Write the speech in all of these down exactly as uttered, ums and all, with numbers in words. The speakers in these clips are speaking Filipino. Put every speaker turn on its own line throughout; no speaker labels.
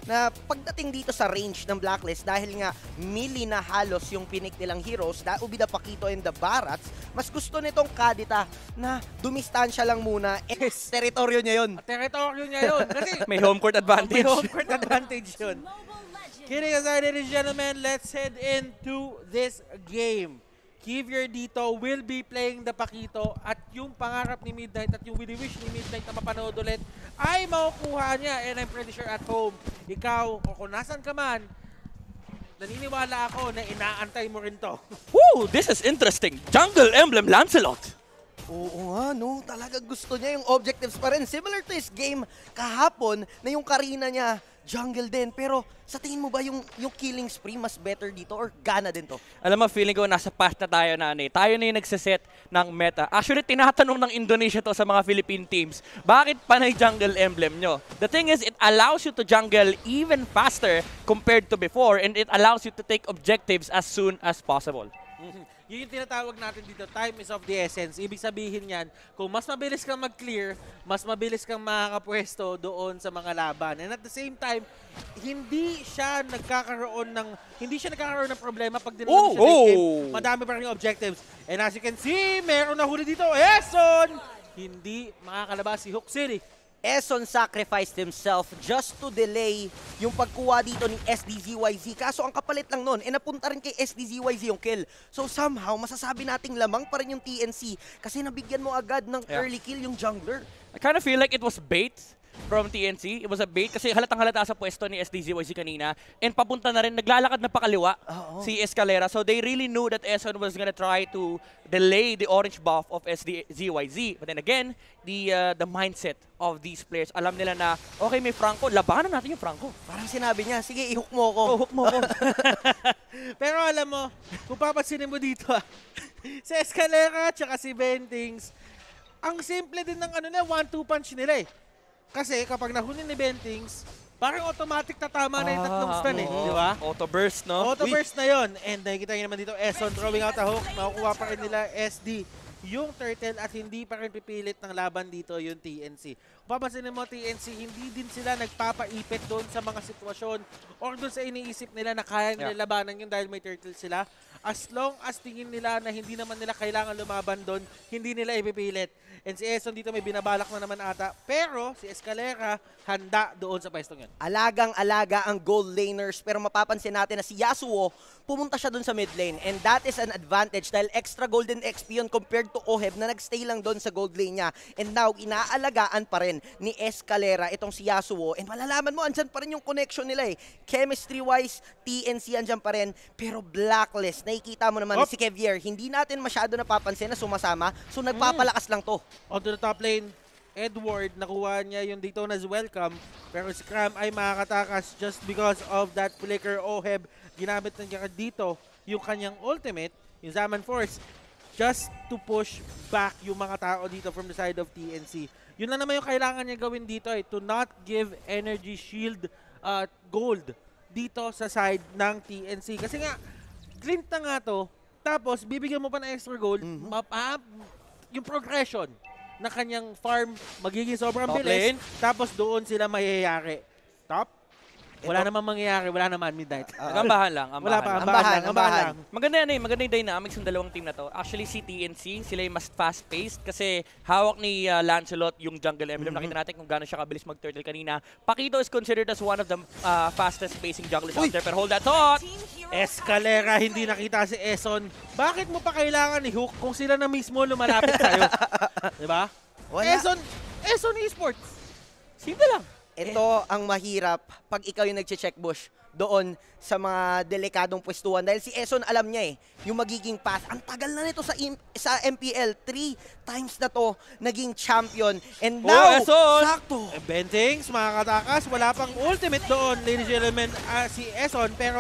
na pagdating dito sa range ng Blacklist, dahil nga melee na halos yung pinik nilang heroes, that will be the Pakito and the Barats, mas gusto nitong Kadita na dumistansya lang muna. Eh, teritoryo niya yun.
Teritoryo niya yun. Kasi
may home court advantage.
May home court advantage yun. Kidding aside, ladies and gentlemen, let's head into this game. Kivier dito will be playing the Pakito at yung pangarap ni Midnight at yung wish ni Midnight na mapanood ulit ay makukuha niya, and I'm pretty sure at home, ikaw o kung nasan ka man, naniniwala ako na inaantay mo rin to.
Woo! This is interesting. Jungle Emblem Lancelot.
Oo nga, no? Talaga gusto niya yung objectives pa rin. Similar to his game kahapon na yung Karina niya, jungle din. Pero sa tingin mo ba yung, yung killing spree mas better dito or gana din to?
Alam mo, feeling ko nasa path na tayo na ano eh. Tayo na yung nagsiset ng meta. Actually, tinatanong ng Indonesia to sa mga Philippine teams, bakit panay jungle emblem nyo? The thing is, it allows you to jungle even faster compared to before, and it allows you to take objectives as soon as possible.
Mm-hmm. Yun yung tinatawag natin dito, time is of the essence. Ibig sabihin yan, kung mas mabilis kang mag-clear, mas mabilis kang makakapwesto doon sa mga laban. And at the same time, hindi siya nagkakaroon ng hindi siya nagkakaroon ng problema pag dinala
oh,
siya oh. game. Madami pa rin yung objectives. And as you can see, meron na huli dito, Eson! Hindi makakalabas si Hook City.
Eson sacrificed himself just to delay yung pagkuha dito ni S D Z Y Z. Kaso ang kapalit lang nun, eh napunta rin kay S D Z Y Z yung kill. So somehow, masasabi nating lamang pa rin yung T N C kasi nabigyan mo agad ng yeah. early kill yung jungler.
I kind of feel like it was bait from T N C. It was a bait kasi halatang halata sa pwesto ni S D Z Y Z kanina. And papunta na rin, naglalakad na pakaliwa uh -oh. si Escalera. So they really knew that Eson was gonna try to delay the orange buff of S D Z Y Z. But then again, the uh, the mindset of these players, alam nila na, okay, may Franco, labanan natin yung Franco.
Parang sinabi niya, sige, i-hook mo ko.
Oh, hook mo ko.
Pero alam mo, kung papansinin mo dito, si Escalera at si Bentings, ang simple din ng ano na, one two punch nila eh. Kasi kapag nahuli ni Bentings, parang automatic tatama na yung tatlong stun eh, di ba?
Auto burst, no?
Auto burst na yon. And nakikita nyo naman dito, Eson throwing out a hook. Makukuha pa rin nila S D yung turtle at hindi pa rin pipilit ng laban dito yung T N C. Kung papansinin mo, T N C, hindi din sila nagpapaipit doon sa mga sitwasyon or doon sa iniisip nila na kaya nila yeah. labanan yun dahil may turtle sila. As long as tingin nila na hindi naman nila kailangan lumaban doon, hindi nila ipipilit. And si Eson dito may binabalak na naman ata. Pero si Escalera handa doon sa pwestong yun.
Alagang-alaga ang gold laners. Pero mapapansin natin na si Yasuo, pumunta siya doon sa mid lane. And that is an advantage dahil extra golden X P yun compared to Oheb na nagstay lang doon sa gold lane niya. And now, inaalagaan pa rin ni Escalera itong si Yasuo. And malalaman mo, andyan pa rin yung connection nila eh. Chemistry-wise, T N C andyan pa rin. Pero Blacklist, nakikita mo naman oh. si Kivier, hindi natin masyado napapansin na sumasama. So nagpapalakas mm. lang to.
Onto the top lane, Edward, nakuha niya yung Daytona's welcome. Pero si Cram ay makakatakas just because of that flicker. Oheb, ginamit na niya dito yung kanyang ultimate, yung Zaman Force, just to push back yung mga tao dito from the side of T N C. Yun lang naman yung kailangan niya gawin dito eh, to not give energy shield uh, gold dito sa side ng T N C. Kasi nga, glint na nga to, tapos bibigyan mo pa ng extra gold, mm-hmm. mapa, yung progression na kanyang farm magiging sobrang
top
bilis,
lane.
Tapos doon sila mayayari. Top? Wala namang mangyayari, wala naman Midnight.
Uh, ambahan lang, ambahan.
Wala pa,
lang.
ambahan, ambahan, ambahan lang.
Maganda yan eh, maganda yung dynamics ng dalawang team na to. Actually, si T N C, sila yung mas fast-paced kasi hawak ni uh, Lancelot yung jungle emblem. Mm-hmm. Nakita natin kung gaano siya kabilis mag-turtle kanina. Pakito is considered as one of the uh, fastest-pacing junglers out there. Pero hold that thought!
Escalera, hindi nakita si Eson. Bakit mo pa kailangan ni Hook kung sila na mismo lumalapit sa'yo? Diba? Eson, Eson Esports.
Simple lang.
Ito ang mahirap pag ikaw yung nagche-check bush doon sa mga delikadong pwestuhan. Dahil si Eson alam niya eh, yung magiging path. Ang tagal na nito sa, sa M P L. Three times na to naging champion. And now,
oh,
sakto.
Bentings, makakatakas. Wala pang ultimate doon, ladies and gentlemen, uh, si Eson. Pero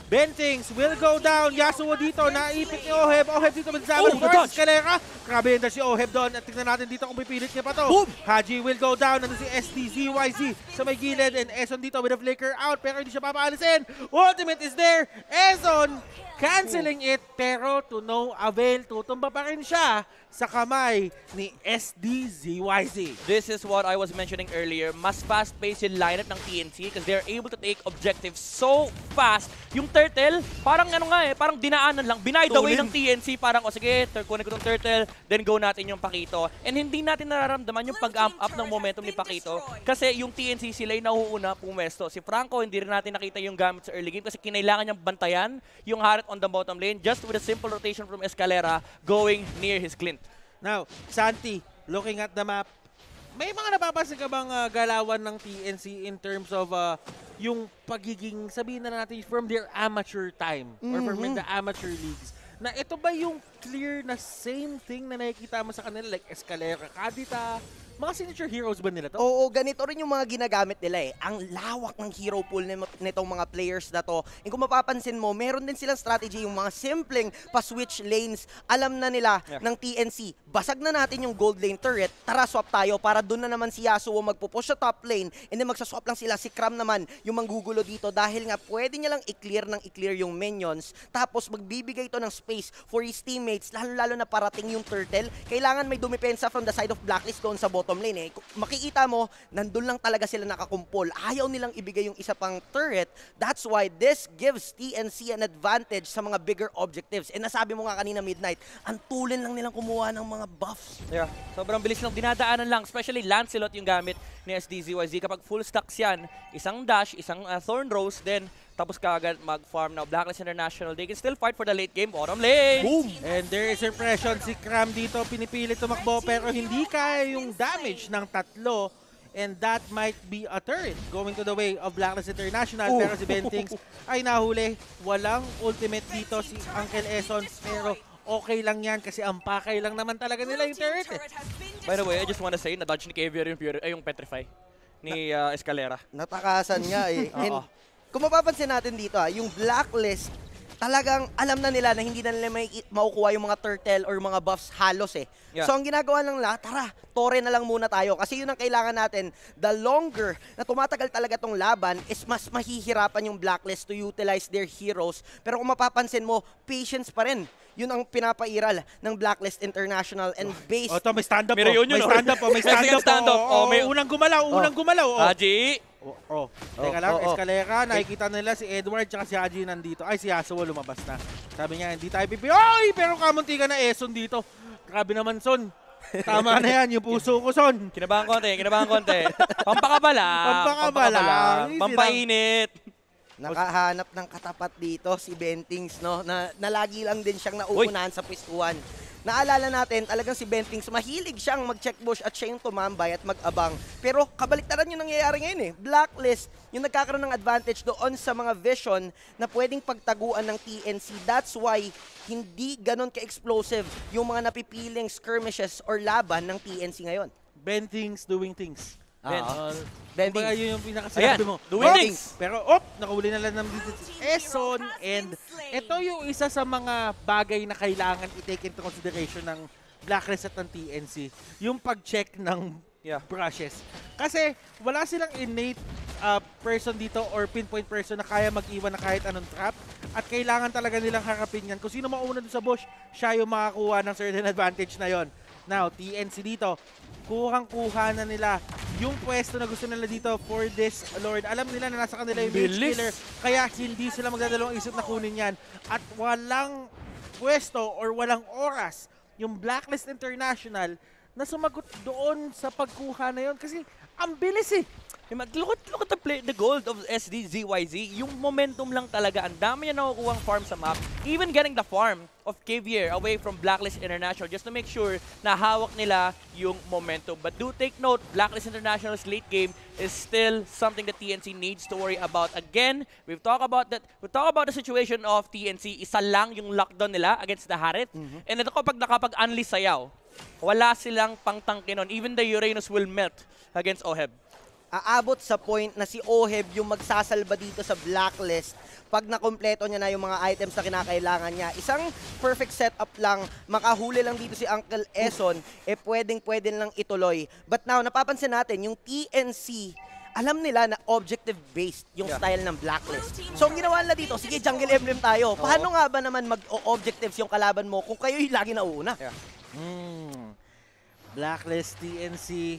Bentings will go down. Yasuo dito, naipit ni Oheb. Oheb dito magsama
Oh,
ng
the
first
dodge.
Escalera. Grabe yun si Oheb doon. At tingnan natin dito kung pipilit niya pa to.
Boom!
Haji will go down. Nandun si S D Z Y Z sa may gilid. And Eson dito with a flicker out. Pero hindi siya papaalisin. Ultimate is there. Eson canceling it. Pero to no avail. Tutumba pa rin siya sa kamay ni S D Z Y Z.
This is what I was mentioning earlier. Mas fast-paced yung lineup ng T N C because they're able to take objectives so fast. Yung turtle, parang ano nga eh, parang dinaanan lang. Binay the way ng T N C. Parang, o oh, sige, kunin ko tong turtle, then go natin yung Pakito. And hindi natin nararamdaman yung pag-amp up ng momentum ni Pakito kasi yung T N C sila yung nauuna pumesto. Si Franco, hindi rin natin nakita yung gamit sa early game kasi kinailangan niyang bantayan yung Harit on the bottom lane just with a simple rotation from Escalera going near his Clint.
Now, Santi, looking at the map, may mga napapansin ka bang uh, galawan ng T N C in terms of uh, yung pagiging, sabihin na natin, from their amateur time or from
Mhm.
the amateur leagues? Na ito ba yung clear na same thing na nakikita mo sa kanila like Escalera, Kadita, mga signature heroes ba nila to?
Oo, ganito rin yung mga ginagamit nila eh. Ang lawak ng hero pool nito- nitong mga players na to. And kung mapapansin mo, meron din silang strategy, yung mga simpleng pa-switch lanes. Alam na nila
Yeah.
ng T N C, basag na natin yung gold lane turret, tara swap tayo para doon na naman si Yasuo magpupush sa top lane and then magsaswap lang sila. Si Cram naman yung manggugulo dito dahil nga pwede niya lang i-clear ng i-clear yung minions tapos magbibigay to ng space for his teammates, lalo-lalo na parating yung turtle. Kailangan may dumipensa from the side of Blacklist doon sa bottom lane eh. Makikita mo, nandun lang talaga sila nakakumpol. Ayaw nilang ibigay yung isa pang turret. That's why this gives T N C an advantage sa mga bigger objectives. And nasabi mo nga kanina Midnight, ang tulin lang nilang kumuha ng mga buffs.
Yeah, sobrang bilis lang, dinadaanan lang. Especially Lancelot yung gamit ni S D Z Y Z. Kapag full stacks yan, isang dash, isang uh, Thorn Rose, then tapos kagad mag-farm. Now, Blacklist International, they can still fight for the late game. Bottom lane!
Boom!
And there is impression si Cram dito, pinipilit tumakbo pero hindi kaya yung damage ng tatlo. And that might be a turret going to the way of Blacklist International.
Ooh.
Pero si Bentings ay nahuli. Walang ultimate dito si Uncle Eson. Pero okay lang yan kasi ang pakay lang naman talaga nila yung turret eh.
By the way, I just wanna say, na-dodge ni Caviar yung, Pure, ay, yung Petrify ni uh, Escalera.
Natakasan nga eh. And
Oo.
kung mapapansin natin dito ah, yung Blacklist, talagang alam na nila na hindi na nila may makukuha yung mga turtle or mga buffs halos eh.
Yeah.
So ang ginagawa lang nila, tara, tore na lang muna tayo. Kasi yun ang kailangan natin. The longer na tumatagal talaga tong laban is mas mahihirapan yung Blacklist to utilize their heroes. Pero kung mapapansin mo, patience pa rin. Yun ang pinapairal ng Blacklist International and based...
O to, may stand-up
Meron
po.
yun yun,
May
oh.
stand-up po. May
May
stand-up
stand-up.
po.
Oh,
Oh,
may-
unang gumalaw. Unang gumalaw. Oh.
Haji!
Oh, oh. Teka lang,
oh, oh.
Escalera, nakikita nila si Edward tsaka si Haji nandito. Ay, si Yasuo lumabas na. Sabi niya, hindi tayo pipi. Oy! Pero kamunti ka na Eson dito. Grabe naman, Son. Tama na yan, yung puso ko, Son.
Kinabahan konti, kinabahan konti. Pampakabala.
Pampakabala. Easy lang.
Pampainit.
Nakahanap ng katapat dito si Bentings, no? Na, na lagi lang din siyang nauunahan sa pwestuhan. Naalala natin, talagang si Bentings, mahilig siyang mag-check bush at siya yung tumambay at mag-abang. Pero kabaliktaran yung nangyayari ngayon eh. Blacklist, yung nagkakaroon ng advantage doon sa mga vision na pwedeng pagtaguan ng T N C. That's why hindi ganon ka-explosive yung mga napipiling skirmishes or laban ng T N C ngayon.
Bentings doing things.
Ben.
Uh,
Bentings.
Kumbaga yun yung pinakasabi
Ayan,
mo.
doing
Oh,
things.
Pero, op, nakahuli na lang ng dito si Eson. And ito yung isa sa mga bagay na kailangan i-take into consideration ng Blacklist at ng T N C. Yung pag-check ng
Yeah.
brushes. Kasi wala silang innate uh, person dito or pinpoint person na kaya mag-iwan na kahit anong trap. At kailangan talaga nilang harapin yan. Kung sino mauna dun sa bush, siya yung makakuha ng certain advantage na yon. Now, T N C dito, kuhang-kuha na nila yung pwesto na gusto nila dito for this Lord. Alam nila na nasa kanila yung mage
Bilis.
killer, kaya hindi sila magdadalawang isip na kunin yan. At walang pwesto or walang oras yung Blacklist International na sumagot doon sa pagkuha na yon kasi ang bilis eh.
Look at, look at the, play, the gold of S D Z Y Z. Yung momentum lang talaga. Ang dami niya nakukuhang farm sa map. Even getting the farm of Caviar away from Blacklist International just to make sure na hawak nila yung momentum. But do take note, Blacklist International's late game is still something that T N C needs to worry about. Again, we've talked about that. We talk about the situation of T N C. Isa lang yung lockdown nila against the Harit. Mm-hmm. And ito kapag nakapag-unleash sayaw, wala silang pangtangke nun. Even the Uranus will melt against Oheb.
aabot sa point na si Oheb yung magsasalba dito sa Blacklist pag nakompleto niya na yung mga items na kinakailangan niya. Isang perfect setup lang, makahuli lang dito si Uncle Eson, eh pwedeng-pwede lang ituloy. But now, napapansin natin, yung T N C, alam nila na objective-based yung
Yeah.
style ng Blacklist. So, ang ginawa nila dito, sige, jungle emblem tayo. Paano nga ba naman mag-objectives yung kalaban mo kung kayo yung lagi nauuna?
Yeah.
Hmm. Blacklist, T N C.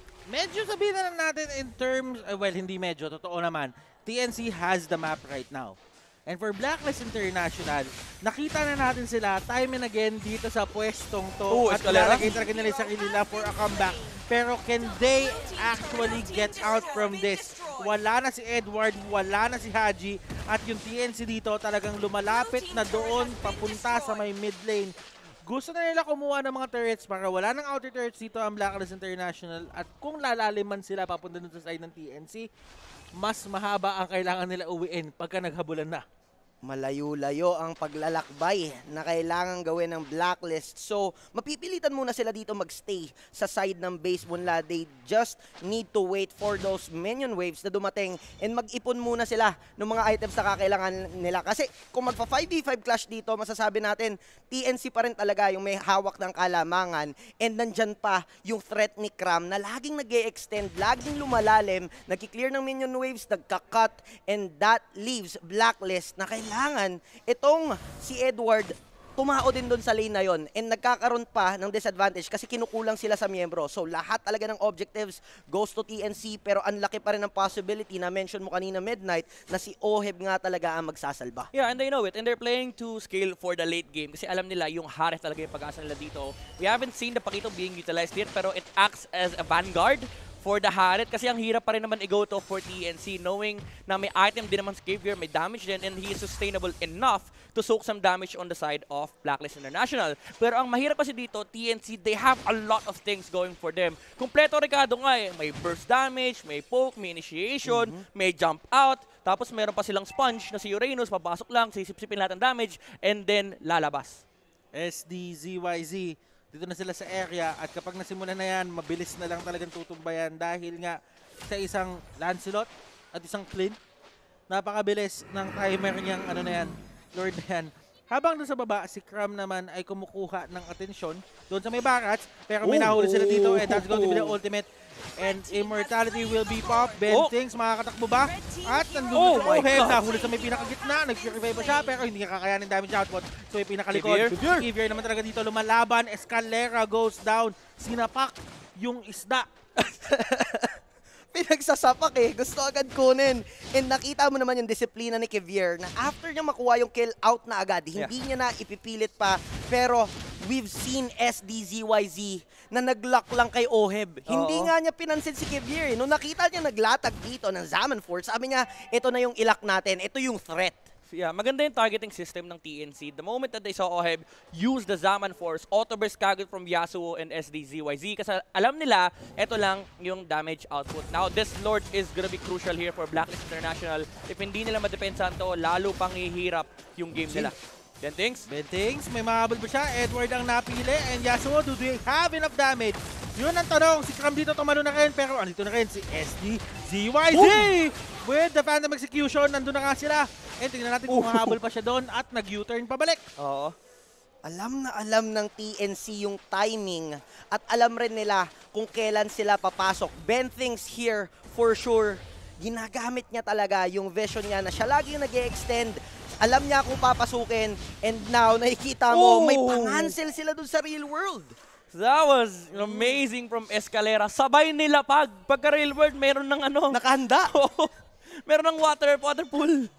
Medyo sabihin na lang natin in terms, uh, well, hindi medyo, totoo naman. T N C has the map right now. And for Blacklist International, nakita na natin sila time and again dito sa pwestong to.
Oh,
at
Escalera.
lalagay talaga nila sa kanila for a comeback. Pero can they actually get out from this? Wala na si Edward, wala na si Haji. At yung T N C dito talagang lumalapit na doon papunta sa may mid lane. Gusto na nila kumuha ng mga turrets para wala ng outer turrets dito ang Blacklist International. At kung lalaliman sila papunta dun sa side ng T N C, mas mahaba ang kailangan nila uwiin pagka naghabulan na.
Malayo-layo ang paglalakbay na kailangan gawin ng Blacklist. So, mapipilitan muna sila dito magstay sa side ng base muna. They just need to wait for those minion waves na dumating and mag-ipon muna sila ng mga items na kakailangan nila. Kasi kung magpa five v five clash dito, masasabi natin, T N C pa rin talaga yung may hawak ng kalamangan and nandyan pa yung threat ni Cram na laging nag-e-extend, laging lumalalim, nagki-clear ng minion waves, nagka-cut, and that leaves Blacklist na kailangan kailangan itong si Edward tumao din doon sa lane na yon and nagkakaroon pa ng disadvantage kasi kinukulang sila sa miyembro. So lahat talaga ng objectives goes to T N C pero ang laki pa rin ng possibility na mention mo kanina Midnight na si Oheb nga talaga ang magsasalba.
Yeah, and they know it. And they're playing to scale for the late game kasi alam nila yung Harith talaga yung pag-asa nila dito. We haven't seen the Pakito being utilized here pero it acts as a vanguard for the Harith kasi ang hirap pa rin naman i-go to for T N C knowing na may item din naman si Xavier, may damage din and he is sustainable enough to soak some damage on the side of Blacklist International. Pero ang mahirap kasi dito, T N C, they have a lot of things going for them. Kompleto Ricardo nga eh. May burst damage, may poke, may initiation, mm-hmm. may jump out, tapos meron pa silang sponge na si Uranus, papasok lang, sisip-sipin lahat ng damage, and then lalabas.
S D Z Y Z. Dito na sila sa area at kapag nasimulan na yan, mabilis na lang talagang tutumbayan dahil nga sa isang Lancelot at isang Clint, napakabilis ng timer niyang ano na yan, Lord na yan. Habang doon sa baba, si Cram naman ay kumukuha ng atensyon doon sa may barrage, pero may nahuli sila dito and that's going to be the ultimate. And immortality will be pop. Ben
Oh.
Things, makakatakbo ba? At nandun
Oh
sa
my
Oheb,
God.
nahuli sa may pinakagitna, nag-purify pa siya, pero hindi niya kakayanin damage output. So yung pinakalikod,
Xavier.
Xavier naman talaga dito lumalaban, Escalera goes down, sinapak yung isda.
Pinagsasapak eh. Gusto agad kunin. And nakita mo naman yung disiplina ni Xavier na after niya makuha yung kill out na agad, hindi
Yeah.
niya na ipipilit pa. Pero we've seen S D Z Y Z na nag-lock lang kay Oheb.
Oo.
Hindi nga niya pinansin si Xavier. Nung nakita niya naglatag dito ng Zaman Force, sabi niya, ito na yung ilak natin. Ito yung threat.
Yeah, maganda yung targeting system ng T N C. The moment that they saw Oheb use the Zaman Force, auto-burst kagad from Yasuo and S D Z Y Z kasi alam nila, ito lang yung damage output. Now, this Lord is gonna be crucial here for Blacklist International. If hindi nila madepensahan to, lalo pang hihirap yung game nila. Then things.
Ben Things, may mahabol ba siya? Edward ang napili and Yasuo, do they have enough damage? Yun ang tanong, si Cram dito tumalo na rin pero andito na rin si S D Z Y Z with the Phantom Execution, nandun na nga sila. And tingnan natin kung mahabol pa siya doon at nag-U-turn pabalik.
Oo.
Alam na alam ng T N C yung timing at alam rin nila kung kailan sila papasok. Ben Things here for sure. Ginagamit niya talaga yung vision niya na siya lagi yung nag-e-extend. Alam niya kung papasukin and now nakikita mo
Oh!
may pangansel sila dun sa real world.
That was amazing from Escalera. Sabay nila pag pagka real world meron ng ano.
Nakahanda.
Meron ng water, water pool.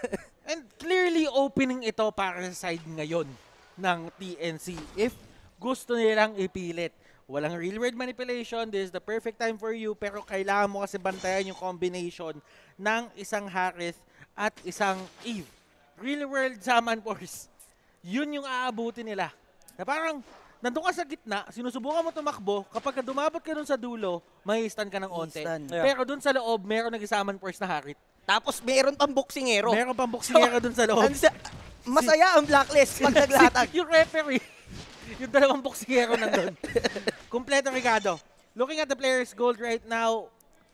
And clearly opening ito para sa side ngayon ng T N C. If gusto nilang ipilit, walang real world manipulation, this is the perfect time for you, pero kailangan mo kasi bantayan yung combination ng isang Harith at isang Eve. Real world Zaman Force. Yun yung aabutin nila. Na parang nandun ka sa gitna, sinusubukan mo tumakbo, kapag dumabot ka dun sa dulo, may stun ka ng onte.
Stun.
Yeah.
Pero dun sa loob, meron nag-Zaman Force na Harith.
Tapos meron pang boksingero.
Meron pang boksingero dun sa loob.
Ang sa- masaya ang Blacklist pag naglatag.
Yung referee, yung dalawang boksingero nandun. Kompleto Ricardo. Looking at the players' gold right now,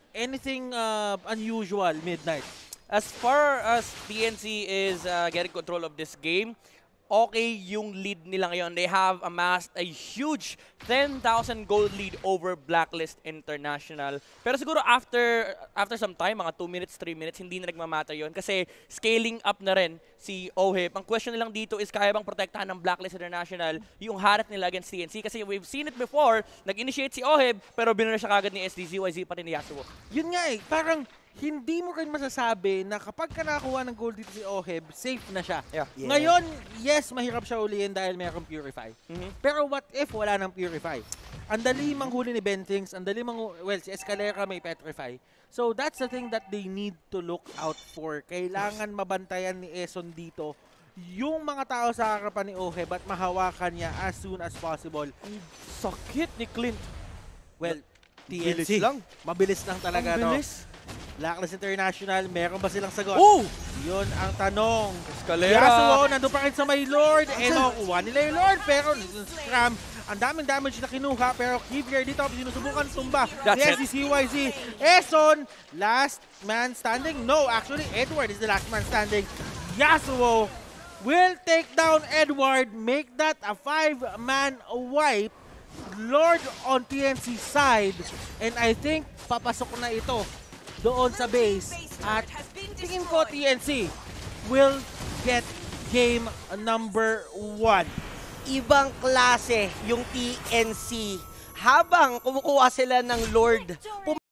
anything uh, unusual, Midnight?
As far as T N C is uh, getting control of this game, okay yung lead nila ngayon. They have amassed a huge ten thousand gold lead over Blacklist International. Pero siguro after after some time, mga two minutes, three minutes, hindi na nagmamatter yun kasi scaling up na rin si O H I P. Ang question nilang dito is kaya bang protektahan ng Blacklist International yung harat nila against T N C? Kasi we've seen it before, nag-initiate si O H I P pero binura siya kagad ni S D Z Y Z pati ni Yasuo.
Yun nga eh, parang hindi mo rin masasabi na kapag ka nakakuha ng gold dito si O H I P, safe na siya.
Yeah.
Yeah.
Ngayon, yes, mahirap siya ulihin dahil mayroong Purify.
Mhm.
Pero what if wala ng Purify? Ang dali manghuli ni Bentings, ang dali mang, well, si Escalera may Petrify. So that's the thing that they need to look out for. Kailangan mabantayan ni Eson dito yung mga tao sa harapan ni O H I P at mahawakan niya as soon as possible.
Sakit ni Clint.
Well, T N
Bilis
C,
lang.
mabilis lang talaga,
Ang
no?
bilis.
Blacklist International, meron ba silang sagot?
Oh!
Yun ang tanong.
Escalera.
Yasuo, nandun pa rin sa may Lord. Eh, makukuha nila yung Lord. Pero, Scram, ang daming damage na kinuha. Pero, Kivier dito, sinusubukan tumba.
That's
Si
it.
S D Z Y Z. Eson, last man standing. No, actually, Edward is the last man standing. Yasuo will take down Edward. Make that a five-man wipe. Lord on T N C side. And I think, papasok na ito doon sa base at tingin ko T N C will get game number one.
Ibang klase yung T N C. Habang kumukuha sila ng Lord,